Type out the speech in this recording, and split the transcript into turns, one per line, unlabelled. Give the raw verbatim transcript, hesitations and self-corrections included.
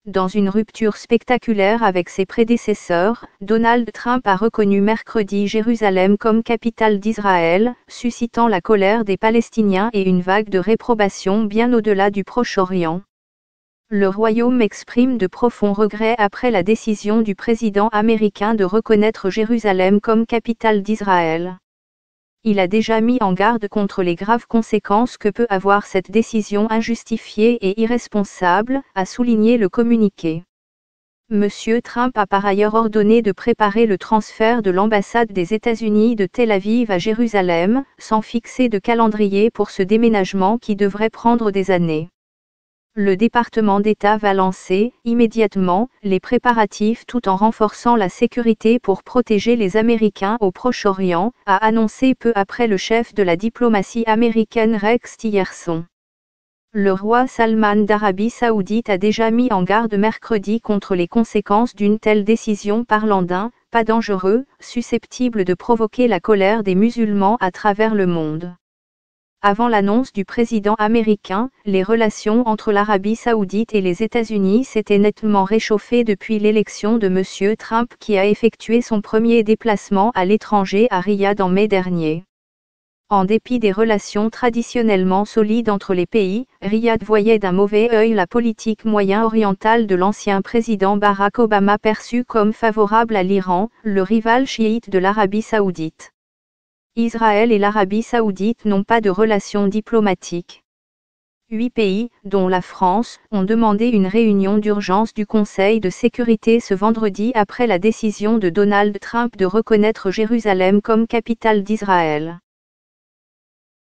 Dans une rupture spectaculaire avec ses prédécesseurs, Donald Trump a reconnu mercredi Jérusalem comme capitale d'Israël, suscitant la colère des Palestiniens et une vague de réprobation bien au-delà du Proche-Orient. Le Royaume exprime de profonds regrets après la décision du président américain de reconnaître Jérusalem comme capitale d'Israël. Il a déjà mis en garde contre les graves conséquences que peut avoir cette décision injustifiée et irresponsable, a souligné le communiqué. Monsieur Trump a par ailleurs ordonné de préparer le transfert de l'ambassade des États-Unis de Tel Aviv à Jérusalem, sans fixer de calendrier pour ce déménagement qui devrait prendre des années. Le département d'État va lancer, immédiatement, les préparatifs tout en renforçant la sécurité pour protéger les Américains au Proche-Orient, a annoncé peu après le chef de la diplomatie américaine Rex Tillerson. Le roi Salman d'Arabie Saoudite a déjà mis en garde mercredi contre les conséquences d'une telle décision, parlant d'un « pas dangereux » susceptible de provoquer la colère des musulmans à travers le monde. Avant l'annonce du président américain, les relations entre l'Arabie Saoudite et les États-Unis s'étaient nettement réchauffées depuis l'élection de Monsieur Trump qui a effectué son premier déplacement à l'étranger à Riyad en mai dernier. En dépit des relations traditionnellement solides entre les pays, Riyad voyait d'un mauvais œil la politique moyen-orientale de l'ancien président Barack Obama perçue comme favorable à l'Iran, le rival chiite de l'Arabie Saoudite. Israël et l'Arabie Saoudite n'ont pas de relations diplomatiques. Huit pays, dont la France, ont demandé une réunion d'urgence du Conseil de sécurité ce vendredi après la décision de Donald Trump de reconnaître Jérusalem comme capitale d'Israël.